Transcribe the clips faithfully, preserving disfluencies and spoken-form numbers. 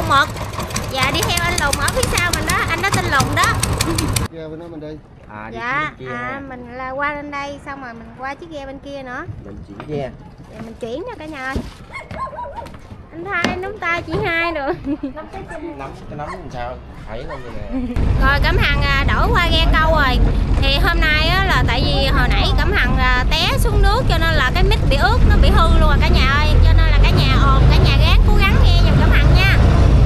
con mực. Dạ đi theo anh Lùng ở phía sau mình đó, anh đó tên Lùng đó. Ghe bên đó mình đi. À, đi dạ, kia à hả? mình là qua lên đây xong rồi mình qua chiếc ghe bên kia nữa. Mình chuyển ghe. Dạ mình chuyển nha cả nhà ơi. Anh Thay nắm tay chị Hai rồi. Nắm cái nắm làm sao? Thấy lên như nè. Rồi Cẩm Hằng đổi qua ghe câu rồi. Thì hôm nay á, là tại vì hồi nãy Cẩm Hằng té xuống nước cho nên là cái mic bị ướt, nó bị hư luôn rồi cả nhà ơi. Cho nên là cả nhà ồn, cả nhà gắng cố gắng nghe giùm Cẩm Hằng nha.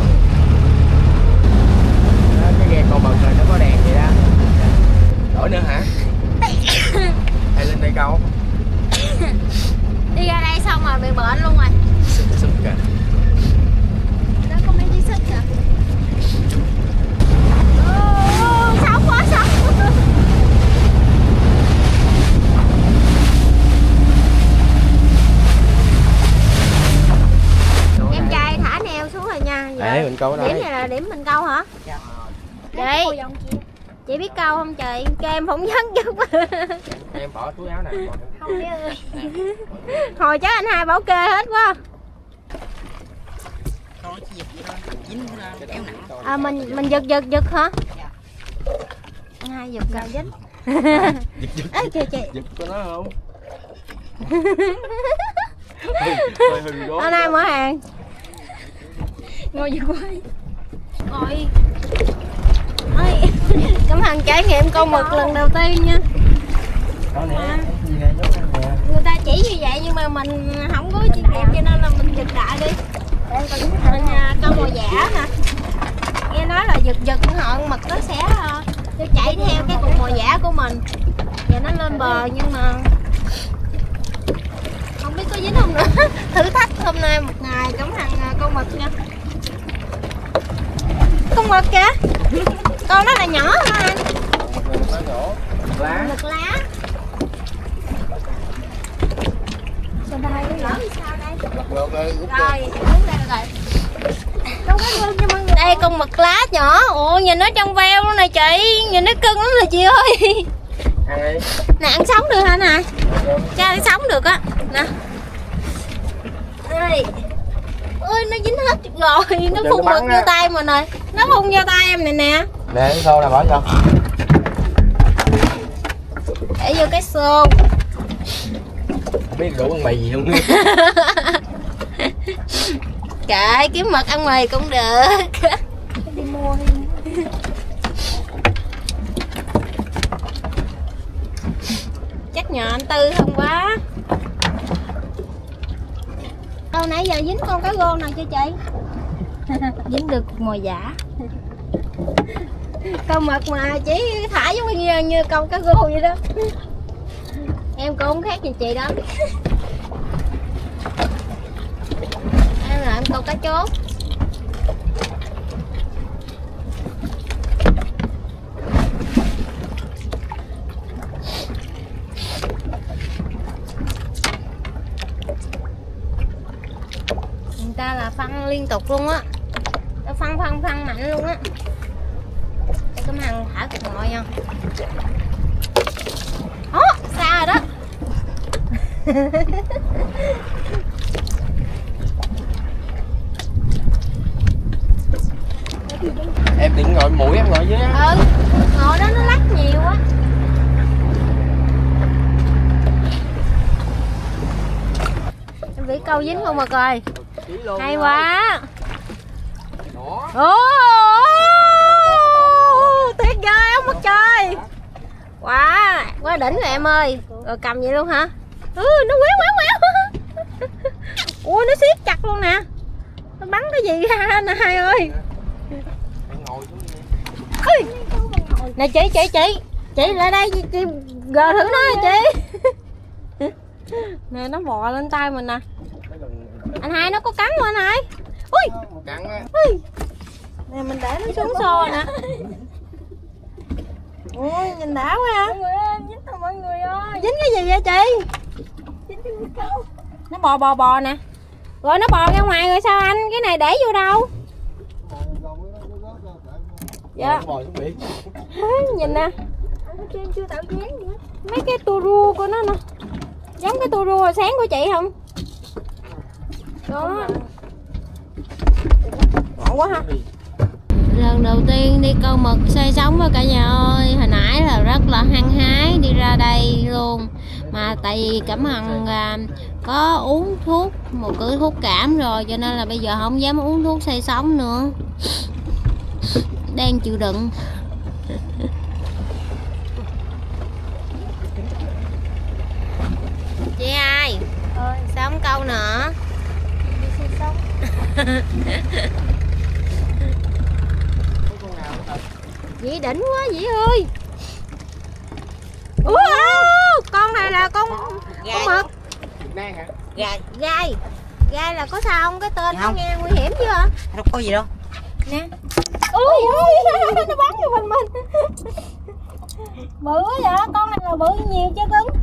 Đó, cái ghe câu mực rồi nó có đèn vậy đó. Đổi nữa hả? Hay lên đây câu? Đi ra đây xong rồi bị bệnh luôn rồi. Sức sức kìa. Đó có mấy chiếc xích kìa. Ô, sóng quá sóng. Em trai thả neo xuống rồi nha. Giờ Đấy, mình câu ở đây. điểm này là điểm mình câu hả? Dạ. Chị, chị biết câu không chị? Cho em phỏng vấn chút. Em bỏ túi áo nè. Không biết. Hồi chắc anh Hai bảo kê hết quá. À, mình mình giật giật giật hả? Anh Hai giật rồi dính. Giật giật. Ê kìa chị. Giật có nó không? Anh Hai mở hàng. Ngồi giật quay. Ngồi. Ôi, Cẩm Hằng trải nghiệm câu mực lần đầu tiên nha. Đó nè, gì nè, giống nè. Người ta chỉ như vậy nhưng mà mình không có chuyên nghiệp cho nên là mình giật đại đi. Mình câu mồi giả hả? Nghe nói là giật giật họ mực nó sẽ uh, chạy theo cái cục mồi giả của mình và nó lên bờ, nhưng mà không biết có dính không nữa. Thử thách hôm nay một ngày Cẩm Hằng uh, câu mực nha. Con mực kìa. Con đó là nhỏ hả anh? Lá. Mực lá. Sao đây? Lỡ sao đây? Rồi, đứng đây rồi. Đây con mực lá nhỏ. Ủa nhìn nó trong veo luôn nè chị. Nhìn nó cưng lắm nè chị ơi. Nè ăn sống được hả nè? Cho ăn sống được á. Nè. Đây. Ôi nó dính hết rồi. Nó phun mực vô tay mình rồi. Nó phun vô tay em này nè. Nè cái xô nè, bỏ vô. Để vô cái xô. Biết rủ ăn mì gì không? Kệ kiếm mực ăn mì cũng được. Đi mua đi. Chắc nhờ anh Tư không quá. Đâu nãy giờ dính con cá rô nào chưa chị? Dính được mồi giả. Câu mực mà chỉ thả giống như, như câu cá rô vậy đó. Em cũng không khác gì chị đó. Em là em câu cá chốt. Người ta là phân liên tục luôn á. Ta phân phân phân mạnh luôn á. Để Cẩm Hằng thả cục ngồi nha. Ố, xa rồi đó. Em định ngồi mũi em ngồi dưới á. Ừ, ngồi đó nó lắc nhiều quá. Em bị câu dính không mà coi. Hay quá. Ồ, tuyệt vời ông mặt trời. Wow, quá đỉnh rồi em ơi. Rồi cầm vậy luôn hả? Ừ, nó quéo quéo quéo. Ui, nó siết chặt luôn nè. Nó bắn cái gì ra nè Hai ơi. Ui. Nè chị, chị, chị. Chị lại đây, chị, chị gờ thử nó chị. Nè, nó bò lên tay mình nè. Anh Hai nó có cắn không anh Hai? Ui. Cắn á. Ui. Nè mình để nó xuống xô nè. Ui, nhìn đã quá ha. Mọi người ơi, dính thôi mọi người ơi. Dính cái gì vậy chị? Dính cái câu. Nó bò bò bò nè. Rồi nó bò ra ngoài rồi sao anh? Cái này để vô đâu? Dạ. Nhìn nè. Chưa tạo dáng gì hết. Mấy cái tua rua của nó nè. Giống cái tua rua sáng của chị không? Đó. ngộ quá ha. Lần đầu tiên đi câu mực xay sống với cả nhà ơi, hồi nãy là rất là hăng hái đi ra đây luôn. Mà tại vì Cẩm Hằng à, có uống thuốc, một cữ thuốc cảm rồi, cho nên là bây giờ không dám uống thuốc xay sống nữa. Đang chịu đựng. Chị hai, ơi sao không câu nữa? Đi xay sống. Dĩ đỉnh quá Dĩ ơi. Ủa, con này là con con mực. Gai hả? Gai. Gai. Gai là có sao không? Cái tên nó nghe nguy hiểm chứ hả? Đâu có gì đâu. Nè. Ui ui, nó bắn vô mình mình. Bự quá vậy, con này là bự nhiều chứ cưng.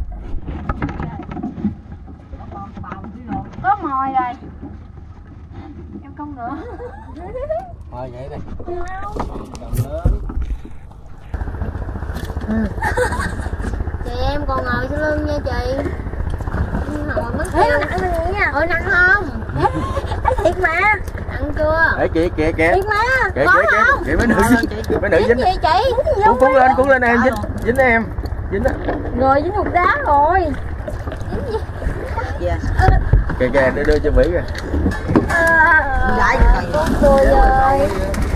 Có mồi rồi. Em không nữa. Thôi vậy đây. Chị em còn ngồi sau lưng nha chị. Hồi mất tiêu. Nặng mình nha. Ôi nặng không? Thiệt mà. Nặng chưa? Để kìa kìa kìa. Thiệt mà. Kìa Có kìa không? kìa mấy nữ dính. Mấy nữ dính. Gì chị? Cuốn cuốn lên cuốn lên em dính. Dính em. Dính á. Rồi dính hụt đá rồi. Dạ. Kìa kìa đưa đưa cho Mỹ kìa. Lại Con cười rồi.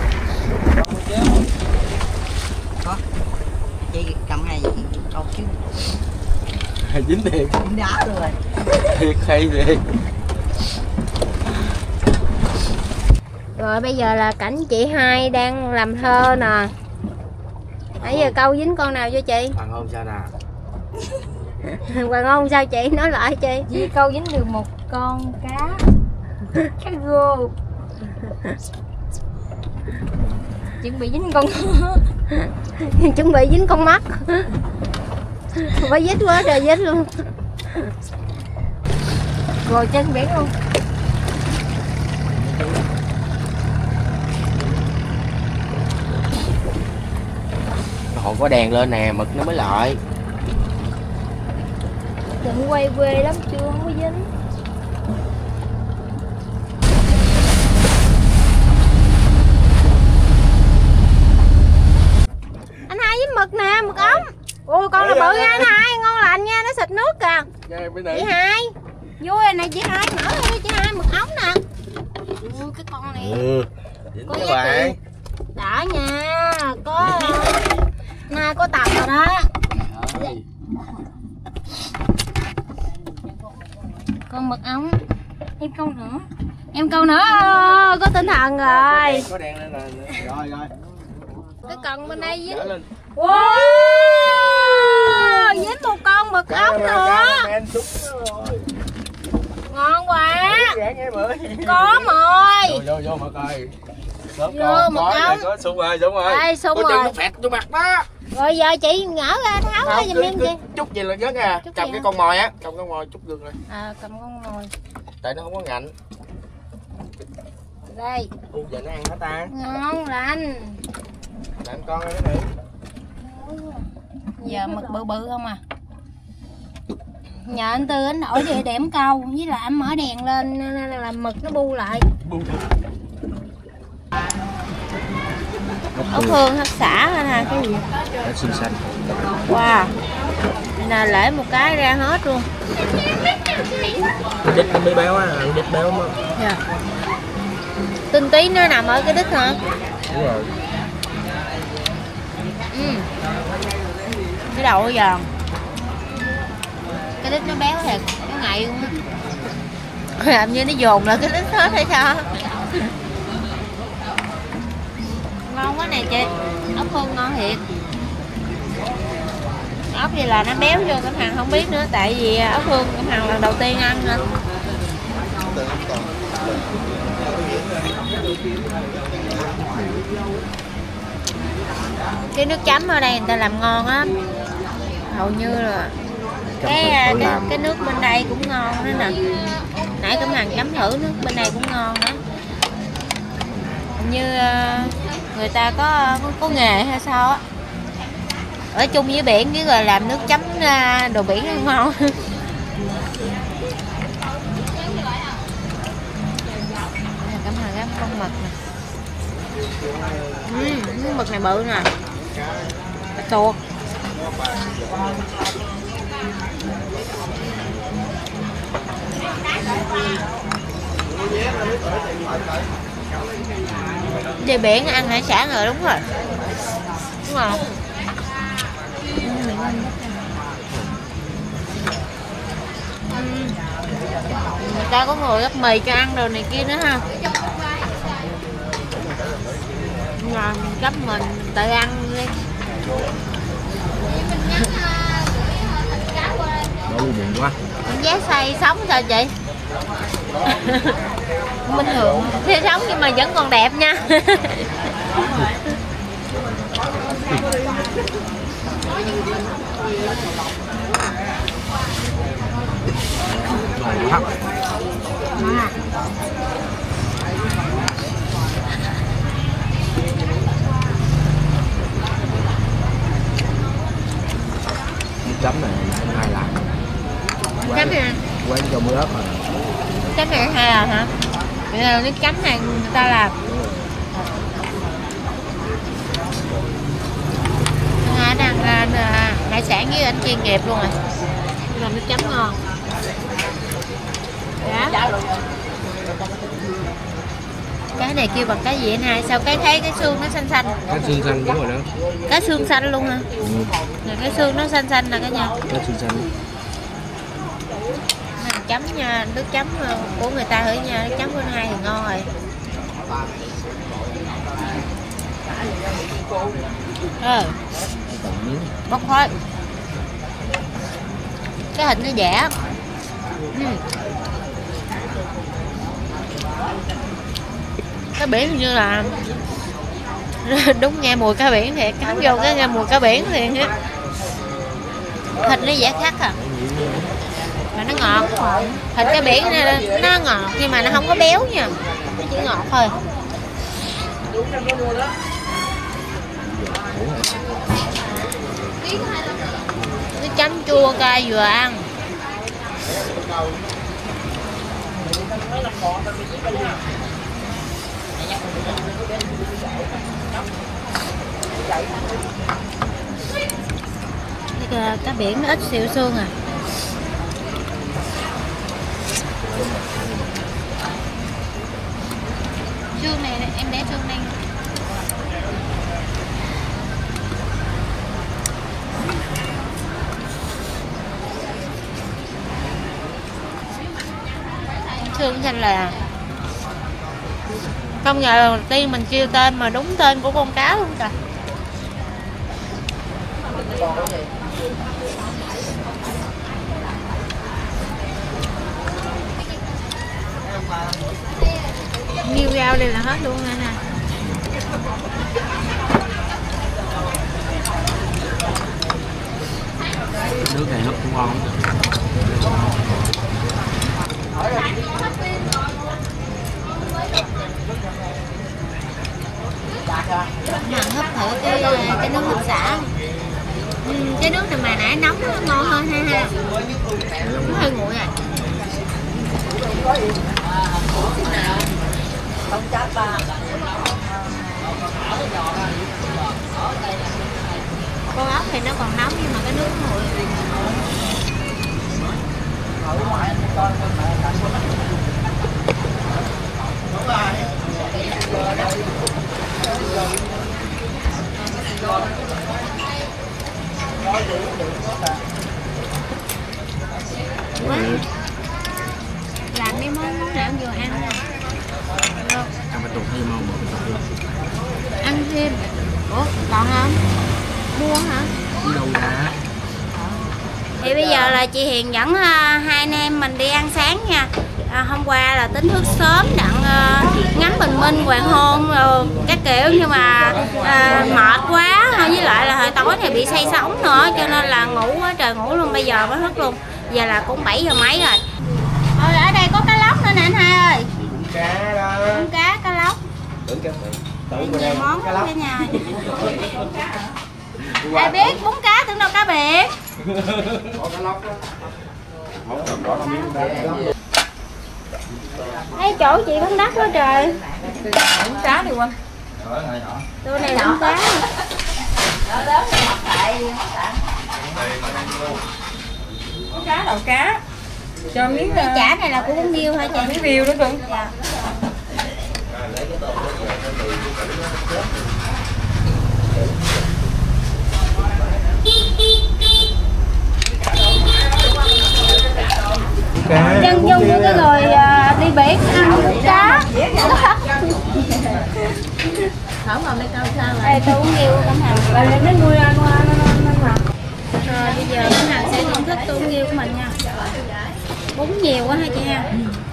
có. Chị cầm này câu chứ. Dính thiệt. Dính đá rồi. Thiệt hay thiệt. Rồi bây giờ là cảnh chị hai đang làm thơ nè. Nãy giờ câu dính con nào cho chị? Hoàng hôn sao nè? Hoàng hôn sao chị? Nói lại chị. Chị câu dính được một con cá. Cá rô. Chuẩn bị dính con Chuẩn bị dính con mắt. Phải dính quá trời dính luôn. rồi trên biển luôn. Hồi có đèn lên nè, mực nó mới lợi. Đừng quay quê lắm chưa không có dính. Anh hai dính mực nè, mực ống. Ôi con nó bự nha anh hai, ngon lành nha, nó xịt nước kìa. Chị hai vui rồi nè chị hai, mở ra đi chị hai, mực ống nè. Ui cái con này Ừ. Dính có các giá bạn. trị đã nha, có nay có tầm rồi đó. Rồi. Con mực ống. Em câu nữa. Em câu nữa, có tinh thần rồi. Có đèn, có đèn lên là rồi rồi. Cái cần bên đây dính. Trở lên. Wow, dính một con mực ống nữa. Ngon quá. Có mồi. Vô vô mà coi. Vô mực ống. Có sung rồi, sung rồi. Đây sung có rồi. chân nó phẹt vô mặt đó. Rồi giờ chị ngỡ ra tháo ra giùm em chị. Chút gì là vớt nha. Chút Cầm gì cái hả? con mồi á, cầm con mồi chút gừng rồi. À cầm con mồi. Tại nó không có ngạnh. Đây. U giờ nó ăn hả ta? Ngon lành. Làm con ơi nó nữ. Giờ mực bự bự không à. Nhờ anh Tư anh đổi địa điểm câu với lại anh mở đèn lên nên là mực nó bu lại. Bu Ốc hương hấp xả lên ha, cái gì? nó xinh xanh. Wow. Nè lễ một cái ra hết luôn. Đít nó mới béo á, đít béo mà. Dạ. Tinh tí nó nằm ở cái đít hả? Đúng rồi. Ừ. Cái đầu nó giòn. Cái đít nó béo thiệt, nó ngậy luôn á. Làm như nó dồn lại cái đít hết hay sao? Ngon quá nè chị. Ốc hương ngon thiệt. Ốc gì là nó béo vô Cẩm Hằng không biết nữa. Tại vì ốc hương Cẩm Hằng lần đầu tiên ăn nên. Cái nước chấm ở đây người ta làm ngon á. Hầu như là cái cái, cái nước bên đây cũng ngon nữa nè. Nãy Cẩm Hằng chấm thử nước bên đây cũng ngon đó. Như người ta có có, có nghề hay sao á, ở chung với biển với rồi làm nước chấm đồ biển nó ngon. Cẩm Hằng gắp con mực nè. uhm, mực này bự nè, tuột. Đi biển ăn hải sản rồi, đúng rồi. Đúng rồi. Người ta có người gấp mì cho ăn đồ này kia nữa ha. Mà mình gấp mình tự ăn đi. Đổ buồn quá. Giá xay sống sao chị? Bình thường thì sống nhưng mà vẫn còn đẹp nha. Chấm này hai làm. Chấm gì? Quán cho mưa ớt rồi. Chấm này hai à hả? Bây giờ nước chấm này người ta làm. À, đang là hải sản với anh chuyên nghiệp luôn rồi. Làm nước chấm ngon. Dạ. Cái này kêu bằng cái gì anh hai? Sao cái thấy cái xương nó xanh xanh? Cái xương xanh đúng rồi đó. Cái xương xanh luôn hả? Ừ. Rồi cái xương nó xanh xanh nè cả nhà. Cái xương xanh. Mình chấm nha, nước chấm của người ta thử nha, nước chấm của anh hai thì ngon rồi. Ờ. Bốc khói. Cái thịt nó dẻ. Ừ. Cá biển hình như là đúng nghe mùi cá biển thiệt, cắm vô cái nghe mùi cá biển thiệt á. Thịt nó dẻ khác à, mà nó ngọt. Thịt cá biển này nó ngọt nhưng mà nó không có béo nha, nó chỉ ngọt thôi. Cái chấm chua cay vừa ăn. Cái cá biển nó ít xịu xương à. Xương này em để xương đây. Xương xanh là không ngờ đầu tiên mình kêu tên mà đúng tên của con cá luôn trời. Nhiêu rau đây là hết luôn rồi nè. Nước này hấp cũng ngon. Mà hấp thử cái cái nước hấp xả. Ừ, cái nước này mà nãy nóng nó ngon hơn ha ha. Nó hơi nguội rồi. Con ốc thì nó còn nóng nhưng mà cái nước nó nguội. Quá. Làm mấy món để em vừa ăn nè. Ăn phải tuột thêm không? Ăn thêm. Ủa còn không? Mua hả? Đi đâu ra? Thì bây giờ là chị Hiền dẫn uh, hai anh em mình đi ăn sáng nha. À, hôm qua là tính thức sớm đặng uh, ngắm bình minh hoàng hôn rồi các kiểu nhưng mà uh, mệt quá, với lại là hồi tối thì bị say sóng nữa cho nên là ngủ quá trời ngủ luôn, bây giờ mới thức luôn. Giờ là cũng bảy giờ mấy rồi. Rồi ở đây có cá lóc nữa nè anh hai ơi. Cá đó. Con cá cá lóc. Tưởng cá Đây nhiều món cả nhà. Ai biết bún cá tưởng đâu cá biệt. Thấy chỗ chị bán đắt quá trời. Cá đi Quỳnh. Tô này đóng cá. Cá đầu cá. Cho miếng Cái chả này là của con Nghiêu hả chị? miếng riêu đó cưng. Dạ. Chân dung với cái người à, đi biển ăn cá. Không mà mấy câu sao vậy? Tôi cũng Nghiêu Cẩm Hằng. Là nó nuôi ăn Rồi bây giờ Cẩm Hằng sẽ thưởng thức tôm Nghiêu của mình nha. Bún nhiều quá ha chị ha.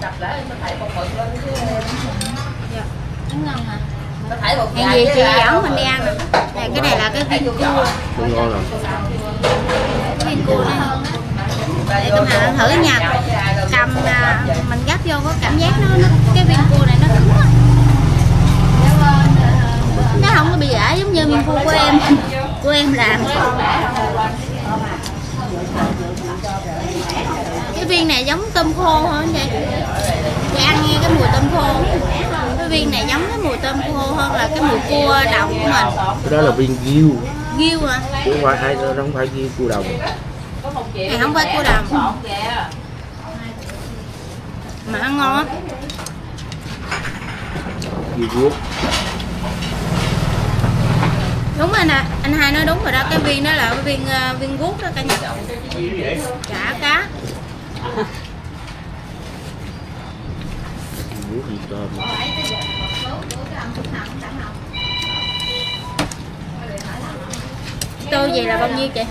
Dạ, bún ngon hả? Hàng gì chị dẫn mình đi ăn nè. Này cái này là cái viên cua. Cũng ngon rồi. Cái viên cua này. Để Cẩm Hằng thử nha. Cầm à, mình gắp vô có cảm giác nó, nó cái viên cua này nó cứng á. Nó không có bị ả giống như viên cua của em. Của em làm. Cái viên này giống tôm khô hả anh chị? Chị ăn nghe cái mùi tôm khô. Cái viên này giống cái mùi tôm khô hơn là cái mùi cua đồng của mình. Cái đó là viên Nghiêu. Nghiêu hả? Chứ không phải ai đó không phải Nghiêu cua đồng. Này không phải cua đồng. Mà ăn ngon á. Nghiêu guốc. Đúng rồi nè, anh hai nói đúng rồi đó, cái viên đó là cái viên uh, viên guốc đó cả nhà. Chả cá. Guốc gì tôm. Tô gì là bao nhiêu chị?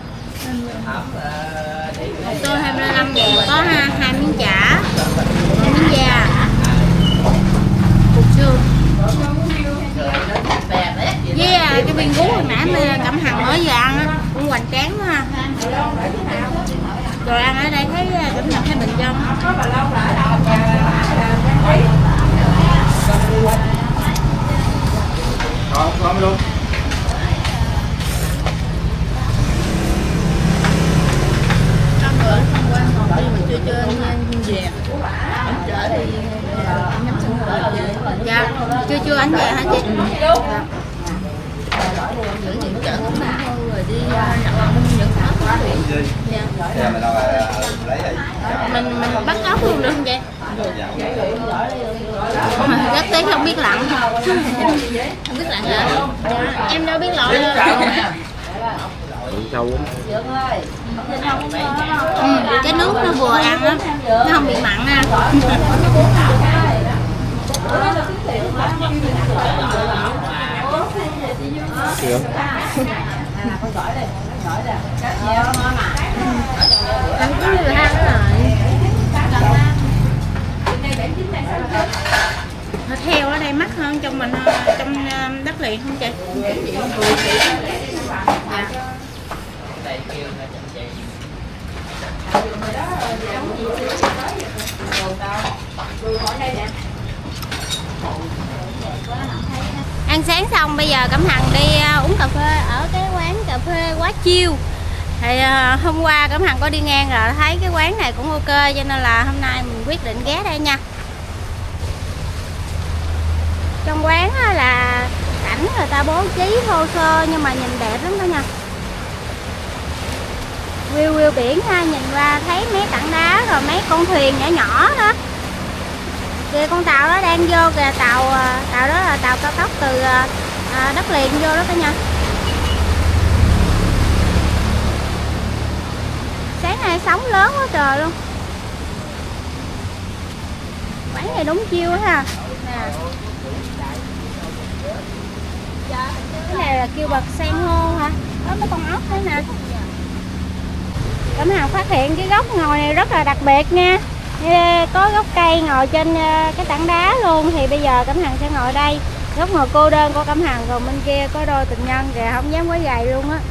Một tô hai mươi lăm ngàn, có ha, hai miếng chả, hai miếng da, cục xương. Với yeah, cái viên guốc hồi nãy mà Cẩm Hằng mới vừa ăn á, cũng hoành tráng đó ha. Rồi ăn ở đây thấy Cẩm Hằng thấy bình dân. Không, không luôn. Con bữa không qua còn đi mình chưa chơi anh về. Anh trở thì nhắm sân rồi về. Dạ, chưa chưa anh về hả chị? Dạ. Giữ những chợ cũng đã rồi đi những hết chuyện. Dạ. Mình mình bắt ốc luôn được không vậy? Rất tiếc không biết lặn. Không biết lặn hả? Dạ. Em đâu biết lội đâu. Sâu lắm. Ừ, cái nước nó vừa ăn á, nó không bị mặn ha. Được. Ăn cũng như là ăn đó rồi. Thịt heo ở đây mắc hơn trong mình trong đất liền không chị? Dạ. Ăn sáng xong bây giờ Cẩm Hằng đi uống cà phê ở cái quán cà phê Quá Chiêu. Thì uh, hôm qua Cẩm Hằng có đi ngang rồi thấy cái quán này cũng ok cho nên là hôm nay mình quyết định ghé đây nha. Trong quán là cảnh người ta bố trí thô sơ nhưng mà nhìn đẹp lắm đó nha. View view biển ha, nhìn qua thấy mấy tảng đá rồi mấy con thuyền nhỏ nhỏ đó. Kìa con tàu đó đang vô kìa, tàu tàu đó là tàu cao tốc từ à, đất liền vô đó cả nhà. Sáng nay sóng lớn quá trời luôn. Quán này đúng chiêu ha. Nè. Cái này là kêu bật san hô hả? Có mấy con ốc thế nè. Cẩm Hằng phát hiện cái góc ngồi này rất là đặc biệt nha. Có gốc cây ngồi trên cái tảng đá luôn. Thì bây giờ Cẩm Hằng sẽ ngồi đây. Góc ngồi cô đơn của Cẩm Hằng, còn bên kia có đôi tình nhân kìa, không dám quá gầy luôn á.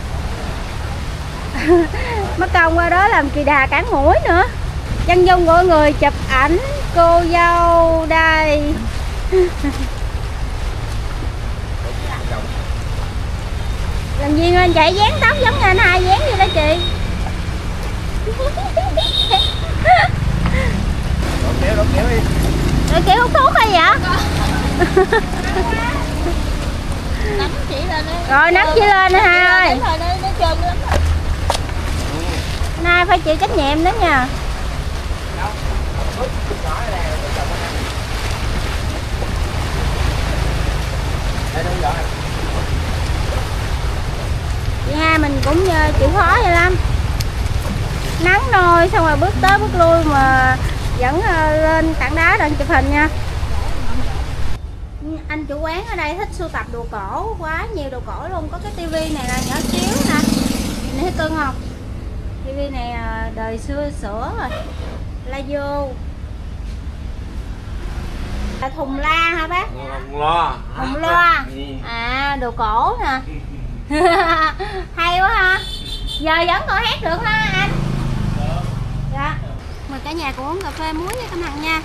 Mất công qua đó làm kỳ đà cán mũi nữa. Chân dung của người chụp ảnh cô dâu đây. Làm gì anh chạy dán tóc giống như anh hai dán vậy đó chị. Đổ kéo, đổ kéo đi. Rồi kiểu hút thuốc hay vậy? Nắng chỉ lên đấy. Rồi nắng chỉ lên nè hai ơi. Thôi nó nó trơn lắm. Nay phải chịu trách nhiệm đó nha. Chị hai mình cũng chịu khó vậy lắm. Nắng nôi xong rồi bước tới bước lui mà vẫn lên tảng đá đang chụp hình nha. Anh chủ quán ở đây thích sưu tập đồ cổ, quá nhiều đồ cổ luôn. Có cái tivi này là nhỏ xíu nè, nhìn thấy cưng không? Tivi này đời xưa sửa rồi, la vô. Là thùng la hả bác? Thùng loa. Thùng loa. À, đồ cổ nè. Hay quá ha. Giờ vẫn còn hát được ha anh? Dạ. Mời cả nhà cùng uống cà phê muối với Cẩm Hằng nha.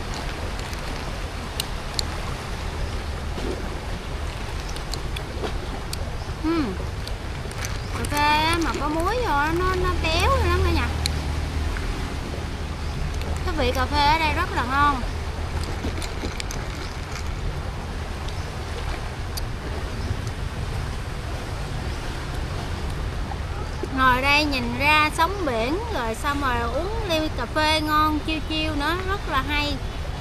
Uhm. Cà phê mà có muối rồi nó nó béo rồi lắm cả nhà. Cái vị cà phê ở đây rất là ngon. Ngồi đây nhìn ra sóng biển rồi xong rồi uống ly cà phê ngon chiêu chiêu nữa, rất là hay.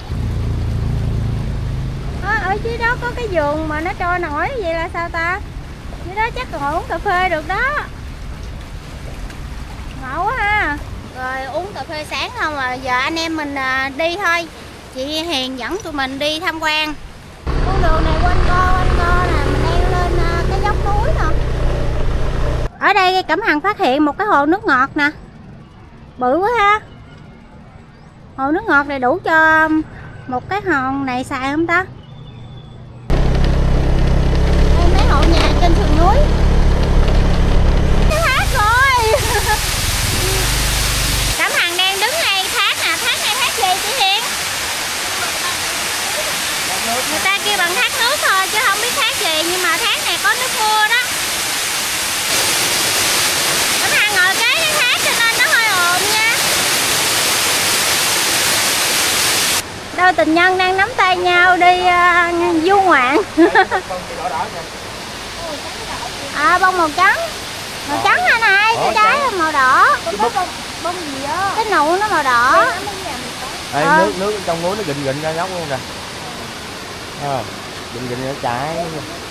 À, ở dưới đó có cái vườn mà nó trôi nổi vậy là sao ta? Dưới đó chắc còn uống cà phê được đó. Ngộ quá ha. Rồi uống cà phê sáng không à, giờ anh em mình đi thôi. Chị Hiền dẫn tụi mình đi tham quan. Con đường này quanh co quanh co nè, mình đang lên cái dốc núi nè. Ở đây Cẩm Hằng phát hiện một cái hồ nước ngọt nè. Bự quá ha. Hồ nước ngọt này đủ cho một cái hòn này xài không ta? Đây mấy hộ nhà trên sườn núi. Cái thác rồi. Cẩm Hằng đang đứng ngay thác nè. Thác này thác gì chị Hiền? Người ta kêu bằng thác nước thôi chứ không biết thác gì. Nhưng mà thác này có nước mưa đó. Cẩm Hằng ngồi kế cái thác cho nên nó hơi ồn nha. Đôi tình nhân đang nắm tay nhau đi uh, du ngoạn. À bông màu trắng. Màu trắng hả này? Cái trái là màu đỏ. Bông gì á? Cái nụ nó màu đỏ. Ê, à. nước nước trong núi nó gịnh gịnh ra nhóc luôn nè. À, gịnh gịnh ra chảy.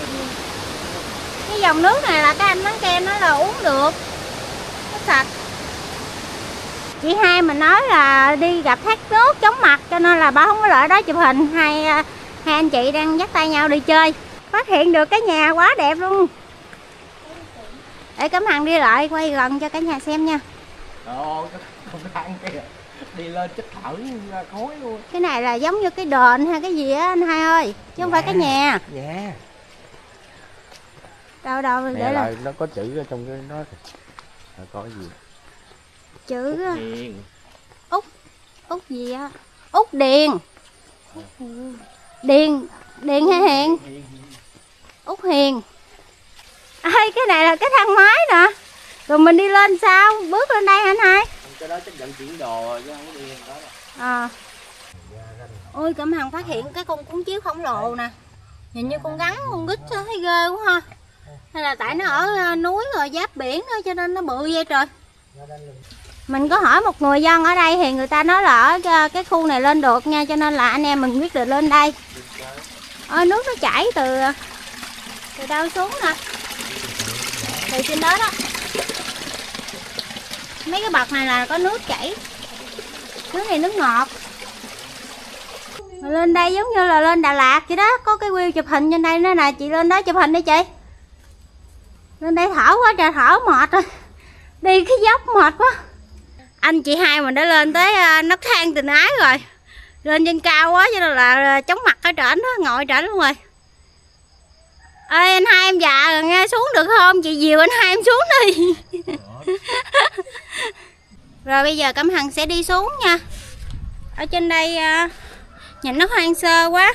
Cái dòng nước này là cái anh bán kem nói là uống được, nó sạch. Chị hai mình nói là đi gặp thác nước chóng mặt cho nên là bà không có lại đó chụp hình. Hai hai anh chị đang dắt tay nhau đi chơi, phát hiện được cái nhà quá đẹp luôn. Để Cẩm Hằng đi lại quay gần cho cả nhà xem nha. Ồ, không ăn kìa. Đi lên chết thở ra khói luôn. Cái này là giống như cái đền hay cái gì á anh hai ơi, chứ không phải cái nhà. Dạ. Đâu đâu Nè để là nó có chữ ở trong cái đó kìa. Có cái gì? Chữ Úc Điền. Úc Úc gì á? Úc Điền. Điền Điền hay Hiền? Úc Hiền. Ê, cái này là cái thang máy nè. Rồi mình đi lên sao? Bước lên đây anh hai? Cái đó chắc vận chuyển đồ chứ không có đi đó. À. Ôi Cẩm Hằng phát hiện cái con cuốn chiếu khổng lồ nè. Nhìn như con rắn con gít thấy ghê quá ha. Hay là tại nó ở núi rồi giáp biển thôi cho nên nó bự vậy trời. Mình có hỏi một người dân ở đây thì người ta nói là ở cái khu này lên được nha, cho nên là anh em mình quyết định lên đây. Ôi nước nó chảy từ từ đâu xuống nè. Từ trên đó đó. Mấy cái bậc này là có nước chảy. Nước này nước ngọt. Mà lên đây giống như là lên Đà Lạt vậy đó. Có cái wheel chụp hình trên đây nữa nè. Chị lên đó chụp hình đi chị. Lên đây thở quá trời, thở mệt rồi. Đi cái dốc mệt quá. Anh chị hai mình đã lên tới nấc thang tình ái rồi. Lên trên cao quá cho nên là chóng mặt ở trển đó, ngồi trển luôn rồi. Ê anh hai em già rồi nghe, xuống được không? Chị dìu anh hai em xuống đi. Rồi bây giờ Cẩm Hằng sẽ đi xuống nha. Ở trên đây nhìn nó hoang sơ quá.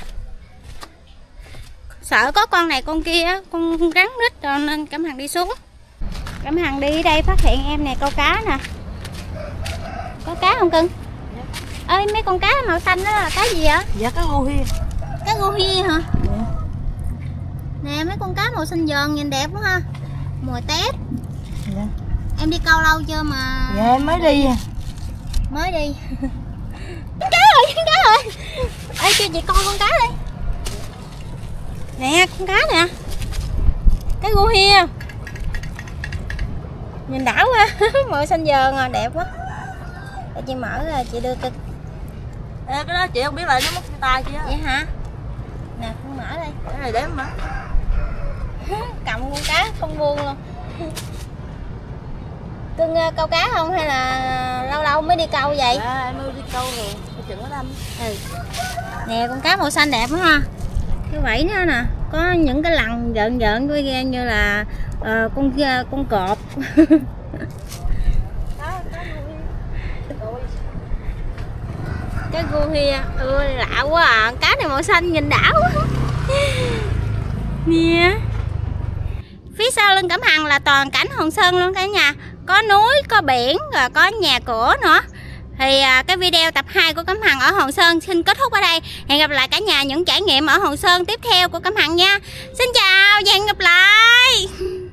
Sợ có con này con kia, con rắn rít rồi nên Cẩm Hằng đi xuống. Cẩm Hằng đi đây phát hiện em này câu cá nè. Có cá không cưng? Ơi mấy con cá màu xanh đó là cá gì vậy? Dạ cá ngô hi. Cá ngô hi hả? Nè mấy con cá màu xanh dờn nhìn đẹp quá ha. Mồi tép. Dạ. Em đi câu lâu chưa mà? Dạ em mới đi. Mới đi. Con cá rồi, con cá rồi. Ê cho chị coi con cá đi. Nè con cá nè. Cái gu hia. Nhìn đảo quá. Màu xanh dờn à, đẹp quá. Để chị mở ra chị đưa cái. Ê, cái đó chị không biết là nó mất cái tay chị á. Vậy hả? Nè con mở đây. Cái này đếm mà. Cầm con cá không buông luôn. Cưng câu cá không hay là lâu lâu mới đi câu vậy? Dạ em đi câu rồi, chừng có đâm. Ừ. Nè con cá màu xanh đẹp quá ha. Cái vảy nó nè, có những cái lằn giận giận với ghe như là uh, con con cọp. Cái gu hia, ừ, lạ quá à, cá này màu xanh nhìn đã quá. Nè. Phía sau lưng Cẩm Hằng là toàn cảnh Hòn Sơn luôn cả nhà. Có núi, có biển, rồi có nhà cửa nữa. Thì à, cái video tập hai của Cẩm Hằng ở Hòn Sơn xin kết thúc ở đây. Hẹn gặp lại cả nhà những trải nghiệm ở Hòn Sơn tiếp theo của Cẩm Hằng nha. Xin chào và hẹn gặp lại.